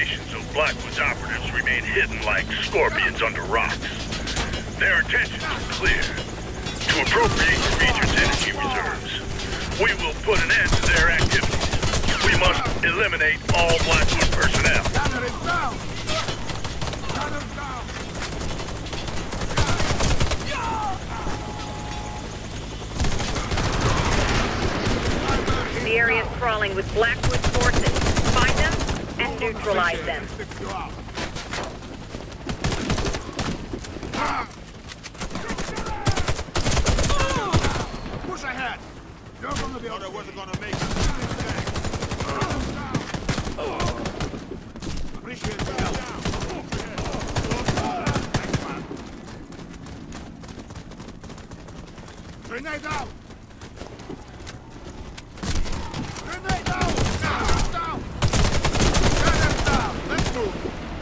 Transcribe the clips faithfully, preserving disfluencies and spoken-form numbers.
location so Blackwood's operatives remain hidden like scorpions under rocks. Their intention is clear: to appropriate the region's energy reserves. We will put an end to their activities. We must eliminate all Blackwood personnel. Gunner is down! Gunner down! The area is crawling with Blackwood forces. Find them and neutralize them. Push ahead! You're gonna be okay. Wasn't gonna make it. Appreciate the help. Thanks, man. Grenade out! Grenade out! Down! Down! Gunner down! Let's move!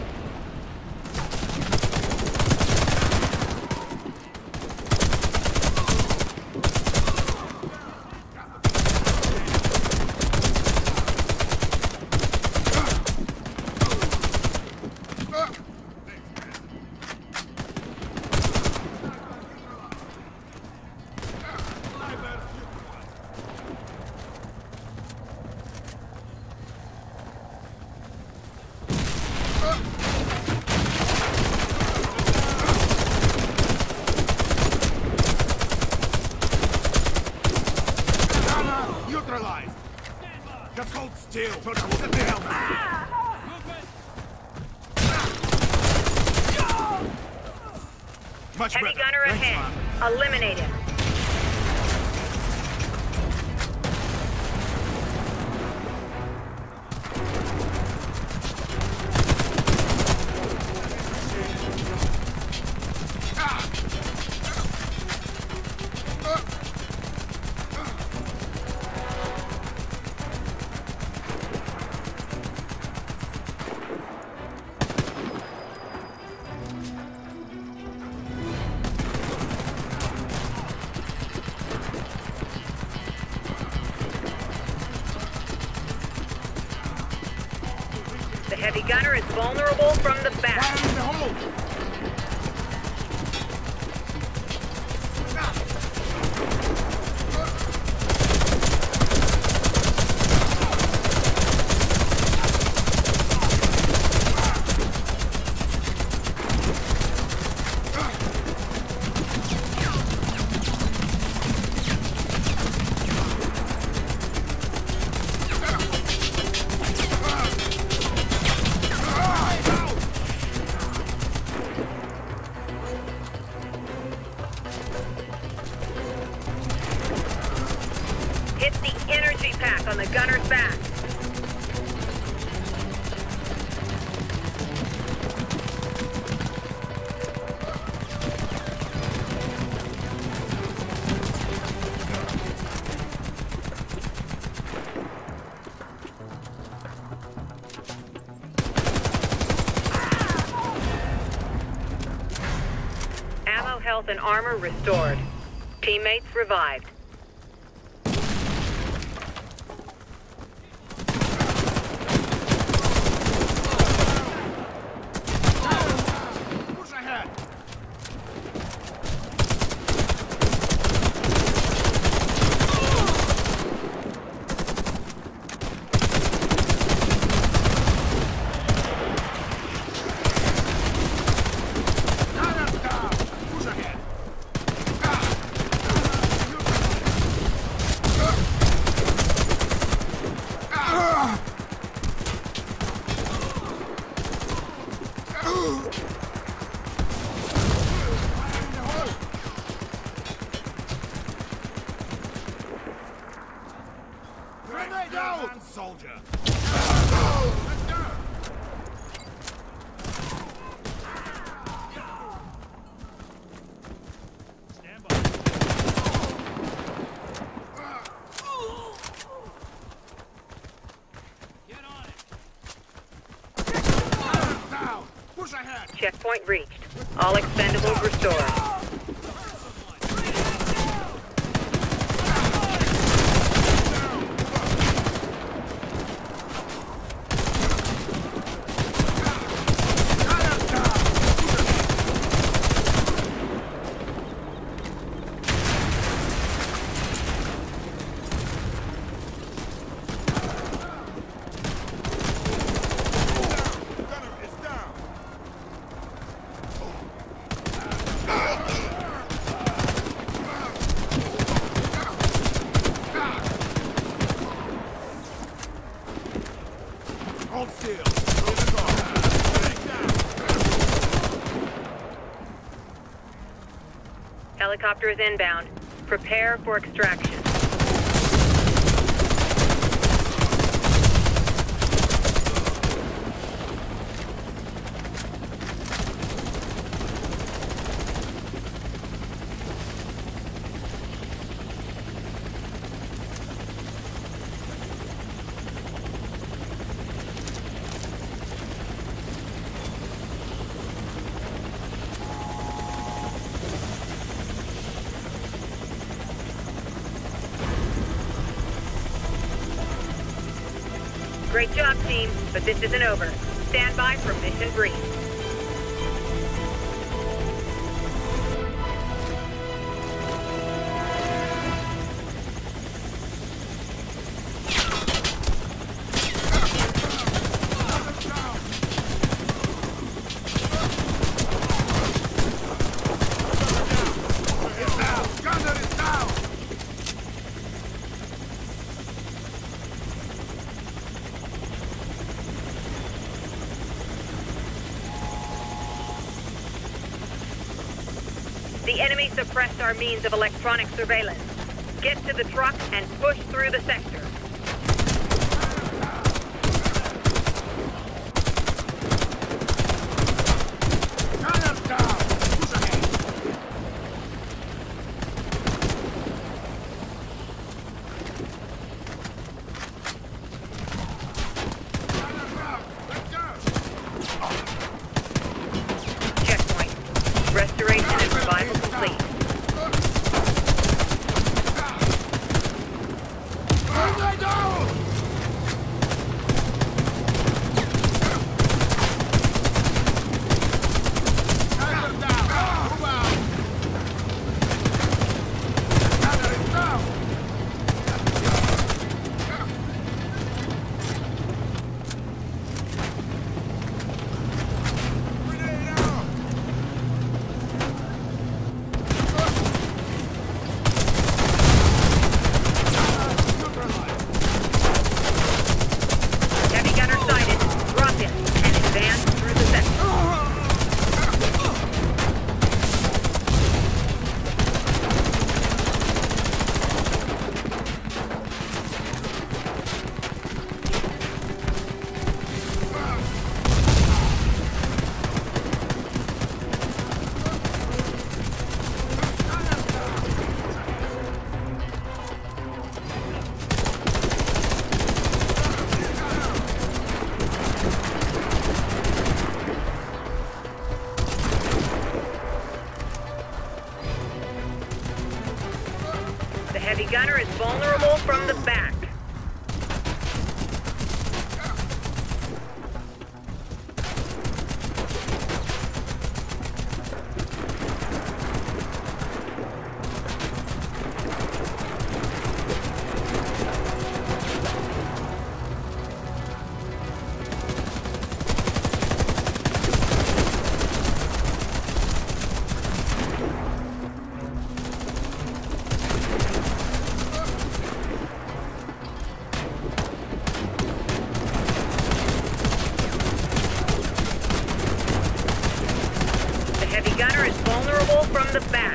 Neutralized! Just hold still! Set the helmet! Much Heavy better. gunner Thanks, ahead. man. Eliminate him. The heavy gunner is vulnerable from the back. Fire in the hole! Hit the energy pack on the gunner's back. Ammo, health, and armor restored. Teammates revived. Push ahead! Gunner down! Push ahead! Grenade out! Soldier! Let's go! Stand by. Get on it! Down! Push ahead! Checkpoint reached. All expendables restored. helicopter is inbound. Prepare for extraction. Great job, team, but this isn't over. Stand by for mission brief. The enemy suppressed our means of electronic surveillance. Get to the truck and push through the sector. Checkpoint. Restoration and revival complete. The heavy gunner is vulnerable from the back. The gunner is vulnerable from the back.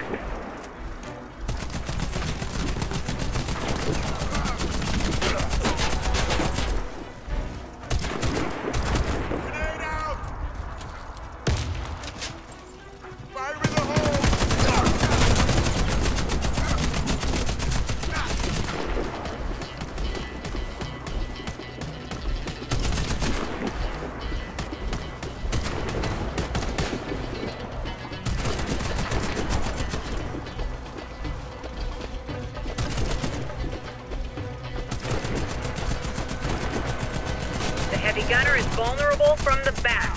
Grenade out! Fire in the hole! The heavy gunner is vulnerable from the back.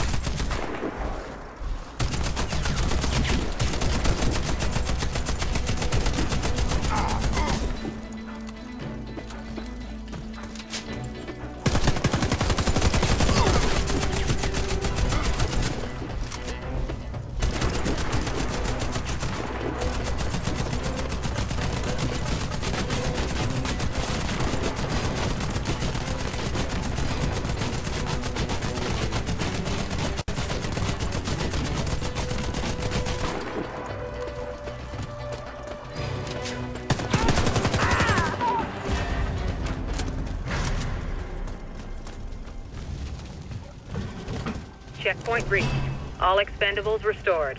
Checkpoint reached. All expendables restored.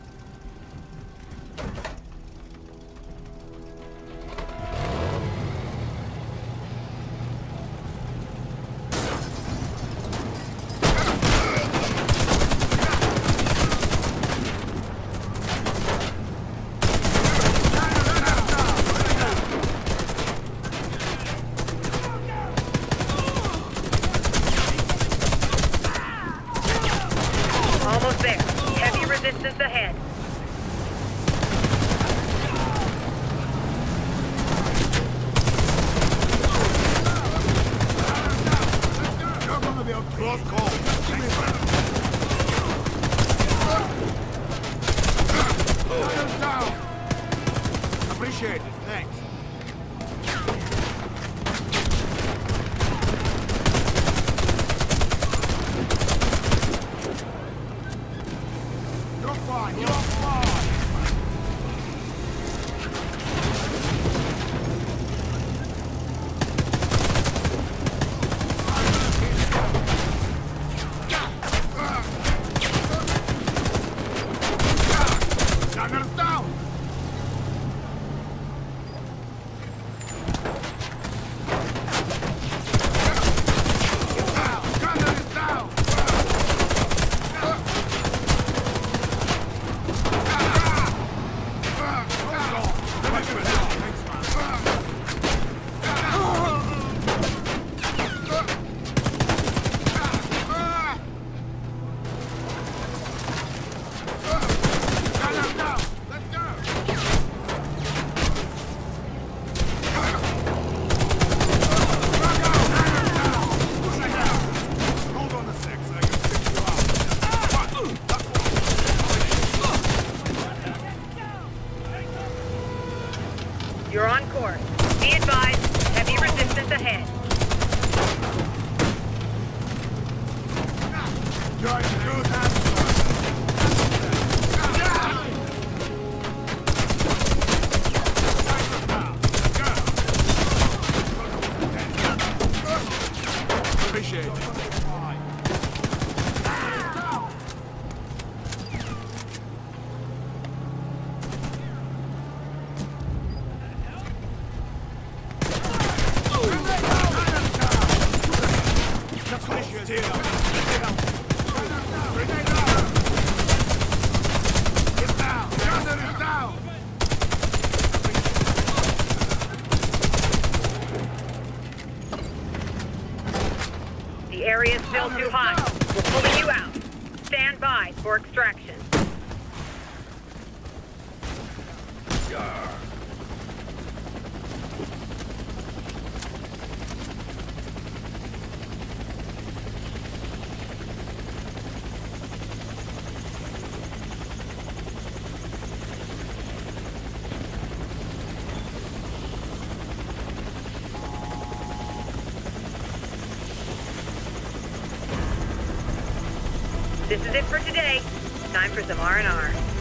Almost there. Heavy resistance ahead. You're gonna be a close call. Fire down. Appreciate it. Thanks. You're fine. You're fine. Gunner's down. Gunner is down. You're on course. Be advised, heavy resistance ahead. Trying to do that. Appreciate it. Let's finish it here. Grenade out. Get down. Gunner is down. The area is still too hot. We're pulling you out. Stand by for extraction. This is it for today. Time for some R and R.